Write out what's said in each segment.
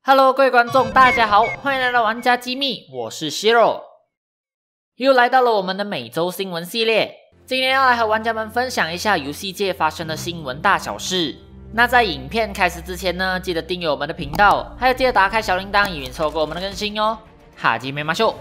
Hello， 各位观众，大家好，欢迎来到玩家机密，我是 Shiro， 又来到了我们的每周新闻系列。今天要来和玩家们分享一下游戏界发生的新闻大小事。那在影片开始之前呢，记得订阅我们的频道，还有记得打开小铃铛，以免错过我们的更新哦。哈基梅马秀。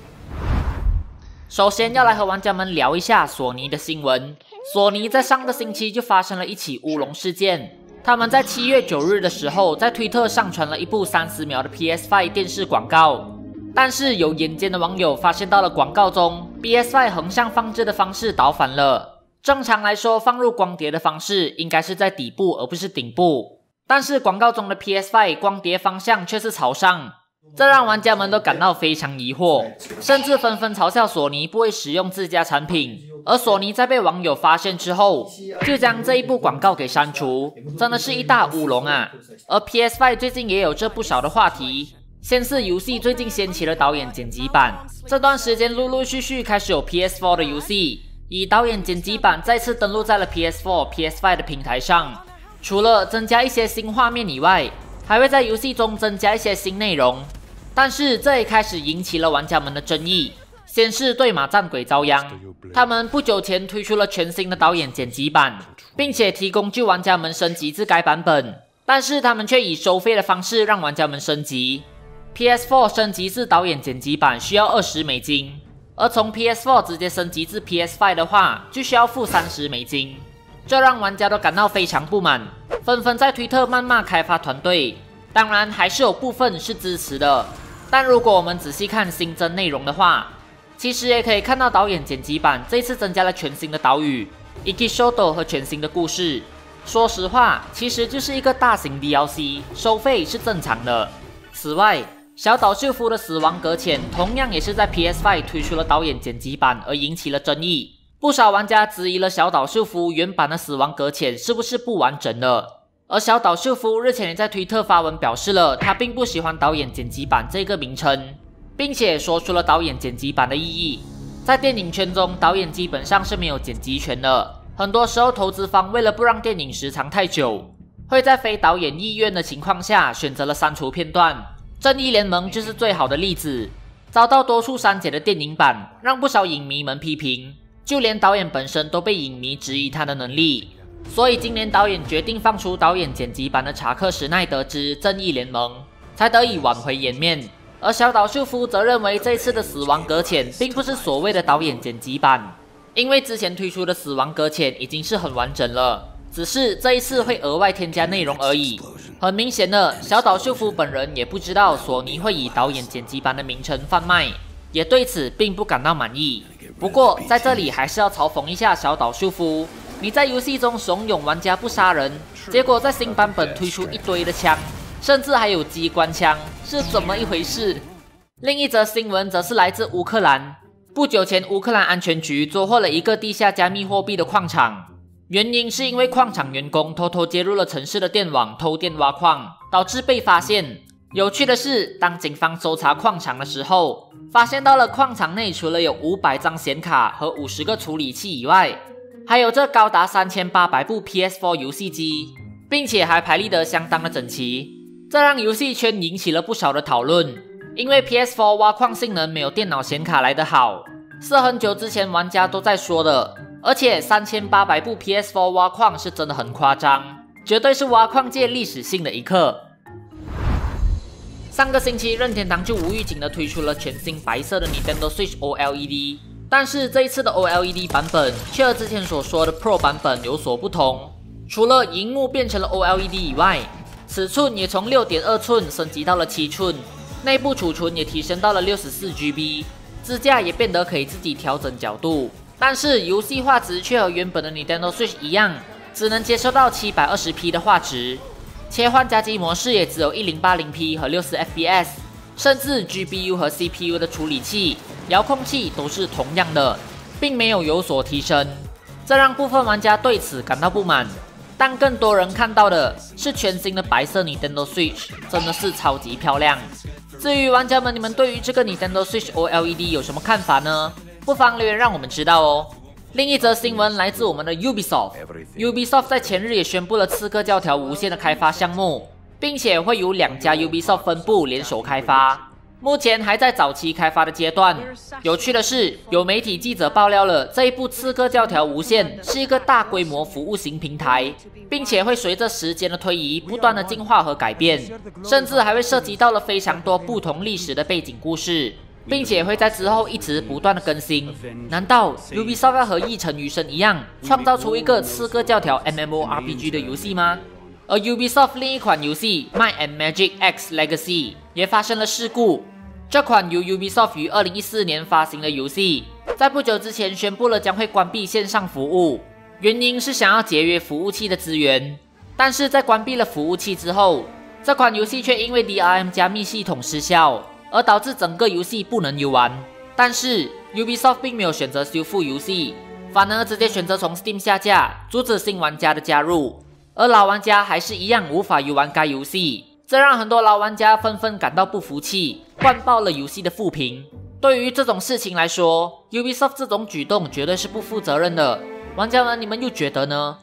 首先要来和玩家们聊一下索尼的新闻。索尼在上个星期就发生了一起乌龙事件。他们在7月9日的时候，在推特上传了一部30秒的 PS5 电视广告，但是有眼尖的网友发现到了广告中 PS5 横向放置的方式倒反了。正常来说，放入光碟的方式应该是在底部而不是顶部，但是广告中的 PS5 光碟方向却是朝上，这让玩家们都感到非常疑惑，甚至纷纷嘲笑索尼不会使用自家产品。而索尼在被网友发现之后，就将这一部广告给删除，真的是一大乌龙啊！而 PS5 最近也有这不少的话题，先是游戏最近掀起了导演剪辑版，这段时间陆陆续续开始有 PS4 的游戏以导演剪辑版再次登陆在了 PS4、PS5 的平台上，除了增加一些新画面以外，还会在游戏中增加一些新内容，但是这也开始引起了玩家们的争议。先是对马战鬼遭殃，他们不久前推出了全新的导演剪辑版，并且提供救玩家们升级至该版本，但是他们却以收费的方式让玩家们升级。PS4 升级至导演剪辑版需要20美金，而从 PS4 直接升级至 PS5 的话，就需要付30美金，这让玩家都感到非常不满，纷纷在推特谩骂开发团队。当然，还是有部分是支持的，但如果我们仔细看新增内容的话，其实也可以看到导演剪辑版这次增加了全新的岛屿 Ikishoto 和全新的故事。说实话，其实就是一个大型 DLC， 收费是正常的。此外，小岛秀夫的死亡搁浅同样也是在 PS5 推出了导演剪辑版而引起了争议，不少玩家质疑了小岛秀夫原版的死亡搁浅是不是不完整的。而小岛秀夫日前也在推特发文表示了他并不喜欢导演剪辑版这个名称，并且说出了导演剪辑版的意义。在电影圈中，导演基本上是没有剪辑权的，很多时候投资方为了不让电影时长太久，会在非导演意愿的情况下选择了删除片段。正义联盟就是最好的例子，遭到多处删减的电影版让不少影迷们批评，就连导演本身都被影迷质疑他的能力。所以今年导演决定放出导演剪辑版的查克·史奈德之正义联盟，才得以挽回颜面。而小岛秀夫则认为这次的死亡搁浅并不是所谓的导演剪辑版，因为之前推出的死亡搁浅已经是很完整了，只是这一次会额外添加内容而已。很明显的，小岛秀夫本人也不知道索尼会以导演剪辑版的名称贩卖，也对此并不感到满意。不过在这里还是要嘲讽一下小岛秀夫，你在游戏中怂恿玩家不杀人，结果在新版本推出一堆的枪，甚至还有机关枪，是怎么一回事？另一则新闻则是来自乌克兰。不久前，乌克兰安全局捉获了一个地下加密货币的矿场，原因是因为矿场员工偷偷接入了城市的电网偷电挖矿，导致被发现。有趣的是，当警方搜查矿场的时候，发现到了矿场内除了有500张显卡和50个处理器以外，还有这高达3800部 PS4 游戏机，并且还排列得相当的整齐，这让游戏圈引起了不少的讨论。因为 PS4 挖矿性能没有电脑显卡来得好，是很久之前玩家都在说的，而且3800部 PS4 挖矿是真的很夸张，绝对是挖矿界历史性的一刻。上个星期，任天堂就无预警的推出了全新白色的 Nintendo Switch OLED， 但是这一次的 OLED 版本却和之前所说的 Pro 版本有所不同，除了萤幕变成了 OLED 以外，尺寸也从 6.2 寸升级到了7寸，内部储存也提升到了 64GB， 支架也变得可以自己调整角度，但是游戏画质却和原本的 Nintendo Switch 一样，只能接收到 720p 的画质，切换家机模式也只有 1080p 和 60fps， 甚至 GPU 和 CPU 的处理器、遥控器都是同样的，并没有所提升，这让部分玩家对此感到不满。但更多人看到的是全新的白色 Nintendo Switch， 真的是超级漂亮。至于玩家们，你们对于这个 Nintendo Switch OLED 有什么看法呢？不妨留言让我们知道哦。另一则新闻来自我们的 Ubisoft 在前日也宣布了刺客教条无限的开发项目， 并且会由2家 Ubisoft 分部联手开发。目前还在早期开发的阶段。有趣的是，有媒体记者爆料了这一部《刺客教条：无限》是一个大规模服务型平台，并且会随着时间的推移不断的进化和改变，甚至还会涉及到了非常多不同历史的背景故事，并且会在之后一直不断的更新。难道 Ubisoft 要和一城余生一样，创造出一个《刺客教条》MMORPG 的游戏吗？而 Ubisoft 另一款游戏《Might and Magic X Legacy》也发生了事故。这款由 Ubisoft 于2014年发行的游戏，在不久之前宣布了将会关闭线上服务，原因是想要节约服务器的资源。但是在关闭了服务器之后，这款游戏却因为 DRM 加密系统失效，而导致整个游戏不能游玩。但是 Ubisoft 并没有选择修复游戏，反而直接选择从 Steam 下架，阻止新玩家的加入，而老玩家还是一样无法游玩该游戏。这让很多老玩家纷纷感到不服气，灌爆了游戏的负评。对于这种事情来说 ，Ubisoft 这种举动绝对是不负责任的。玩家们，你们又觉得呢？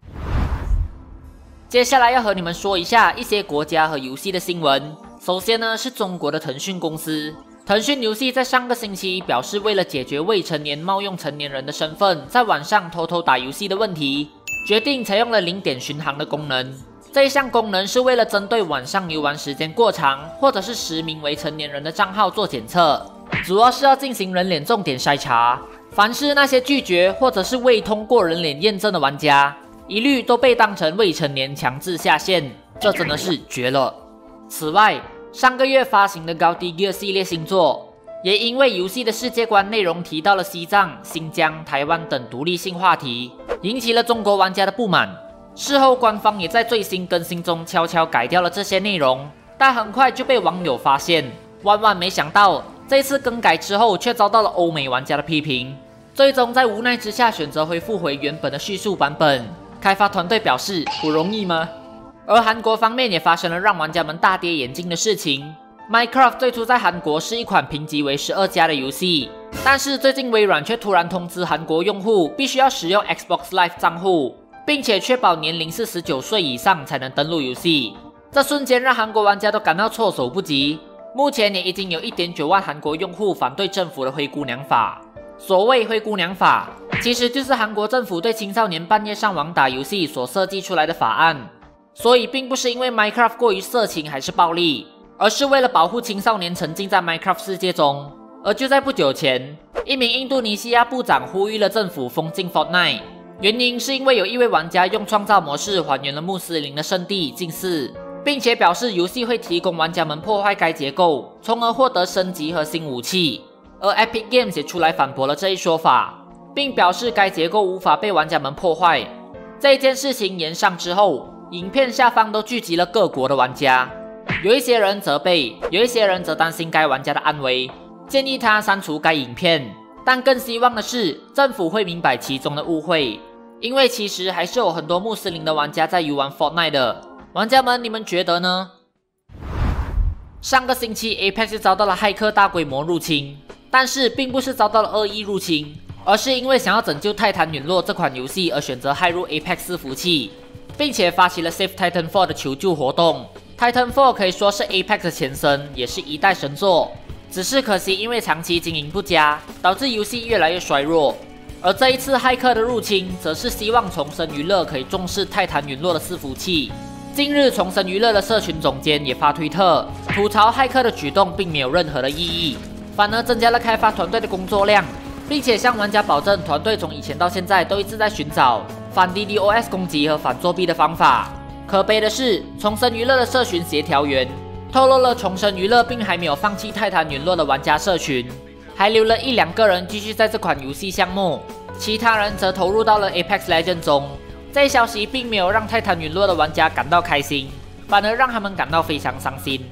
接下来要和你们说一下一些国家和游戏的新闻。首先呢，是中国的腾讯公司。腾讯游戏在上个星期表示，为了解决未成年冒用成年人的身份在晚上偷偷打游戏的问题，决定采用了0点巡航的功能。这一项功能是为了针对晚上游玩时间过长，或者是实名未成年人的账号做检测，主要是要进行人脸重点筛查。凡是那些拒绝或者是未通过人脸验证的玩家，一律都被当成未成年强制下线，这真的是绝了。此外，上个月发行的高迪 Gear 系列新作，也因为游戏的世界观内容提到了西藏、新疆、台湾等独立性话题，引起了中国玩家的不满。事后官方也在最新更新中悄悄改掉了这些内容，但很快就被网友发现。万万没想到，这次更改之后却遭到了欧美玩家的批评，最终在无奈之下选择恢复回原本的叙述版本。开发团队表示，不容易吗？而韩国方面也发生了让玩家们大跌眼镜的事情。Minecraft 最初在韩国是一款评级为12加的游戏，但是最近微软却突然通知韩国用户必须要使用 Xbox Live 账户，并且确保年龄是19岁以上才能登录游戏。这瞬间让韩国玩家都感到措手不及。目前也已经有1.9万韩国用户反对政府的灰姑娘法。所谓灰姑娘法，其实就是韩国政府对青少年半夜上网打游戏所设计出来的法案。所以并不是因为 Minecraft 过于色情还是暴力，而是为了保护青少年沉浸在 Minecraft 世界中。而就在不久前，一名印度尼西亚部长呼吁了政府封禁 Fortnite， 原因是因为有一位玩家用创造模式还原了穆斯林的圣地禁寺，并且表示游戏会提供玩家们破坏该结构，从而获得升级和新武器。而 Epic Games 也出来反驳了这一说法，并表示该结构无法被玩家们破坏。这件事情延上之后，影片下方都聚集了各国的玩家，有一些人责备，有一些人则担心该玩家的安危，建议他删除该影片。但更希望的是，政府会明白其中的误会，因为其实还是有很多穆斯林的玩家在游玩 Fortnite 的。玩家们，你们觉得呢？上个星期 Apex 遭到了骇客大规模入侵，但是并不是遭到了恶意入侵，而是因为想要拯救泰坦陨落这款游戏而选择骇入 Apex 伺服器，并且发起了 Save Titanfall 的求救活动。Titanfall 可以说是 Apex 的前身，也是一代神作。只是可惜因为长期经营不佳，导致游戏越来越衰弱。而这一次骇客的入侵，则是希望重生娱乐可以重视泰坦陨落的伺服器。近日，重生娱乐的社群总监也发推特，吐槽骇客的举动并没有任何的意义，反而增加了开发团队的工作量，并且向玩家保证，团队从以前到现在都一直在寻找反 DDoS 攻击和反作弊的方法。可悲的是，重生娱乐的社群协调员透露了重生娱乐并还没有放弃泰坦陨落的玩家社群，还留了1-2个人继续在这款游戏项目，其他人则投入到了 Apex Legends 中。这一消息并没有让泰坦陨落的玩家感到开心，反而让他们感到非常伤心。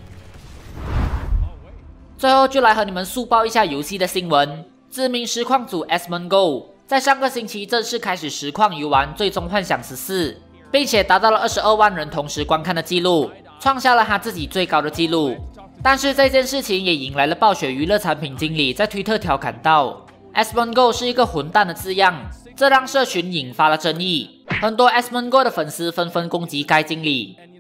最后就来和你们速报一下游戏的新闻。知名实况主 Asmongold 在上个星期正式开始实况游玩《最终幻想14》，并且达到了22万人同时观看的记录，创下了他自己最高的记录。但是这件事情也引来了暴雪娱乐产品经理在推特调侃道 Asmongold 是一个混蛋的字样，这让社群引发了争议。很多 Asmongold 的粉丝纷纷攻击该经理，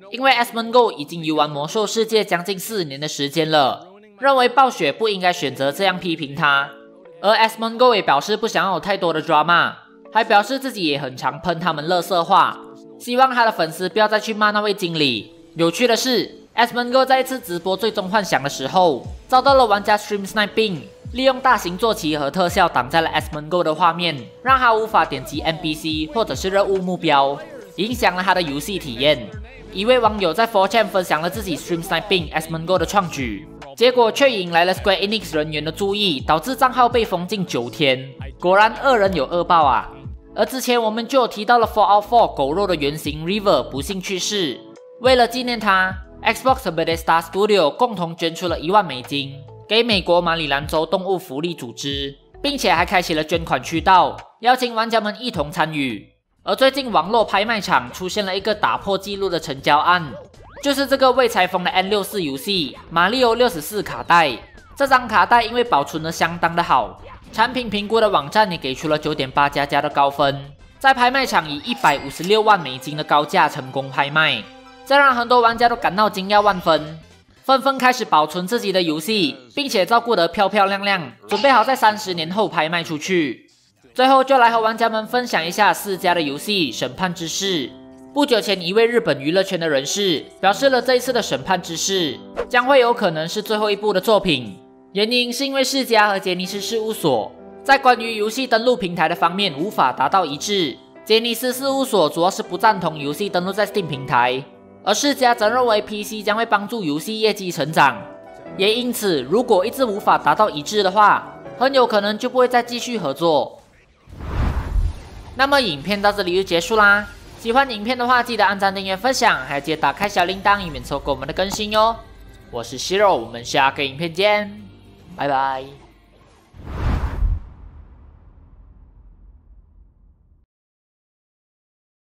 因为 Asmongold 已经游玩魔兽世界将近4年的时间了，认为暴雪不应该选择这样批评他。而 Asmongold 也表示不想要有太多的 drama， 还表示自己也很常喷他们垃圾话，希望他的粉丝不要再去骂那位经理。有趣的是 Asmongold 在一次直播最终幻想的时候，遭到了玩家 Stream Sniping， 利用大型坐骑和特效挡在了 Asmongold 的画面，让他无法点击 NPC 或者是任务目标，影响了他的游戏体验。一位网友在 4chan 分享了自己 Stream Sniping Asmongold 的创举，结果却引来了 Square Enix 人员的注意，导致账号被封禁9天。果然恶人有恶报啊！而之前我们就有提到了 Fallout 4狗肉的原型 River 不幸去世，为了纪念他 ，Xbox 和 Bethesda Studio 共同捐出了1万美金给美国马里兰州动物福利组织，并且还开启了捐款渠道，邀请玩家们一同参与。而最近网络拍卖场出现了一个打破纪录的成交案，就是这个未拆封的 N64 游戏《马里奥64》卡带。这张卡带因为保存得相当的好，产品评估的网站也给出了 9.8++的高分，在拍卖场以156万美金的高价成功拍卖。这让很多玩家都感到惊讶万分，纷纷开始保存自己的游戏，并且照顾得漂漂亮亮，准备好在30年后拍卖出去。最后就来和玩家们分享一下世嘉的游戏《审判之誓》。不久前，一位日本娱乐圈的人士表示了这一次的《审判之誓》将会有可能是最后一部的作品，原因是因为世嘉和杰尼斯事务所在关于游戏登录平台的方面无法达到一致。杰尼斯事务所主要是不赞同游戏登录在 Steam 平台，而世嘉则认为 PC 将会帮助游戏业绩成长，也因此如果一直无法达到一致的话，很有可能就不会再继续合作。那么影片到这里就结束啦，喜欢影片的话记得按赞、订阅、分享，还记得打开小铃铛以免错过我们的更新哟。我是希肉，我们下个影片见，拜拜。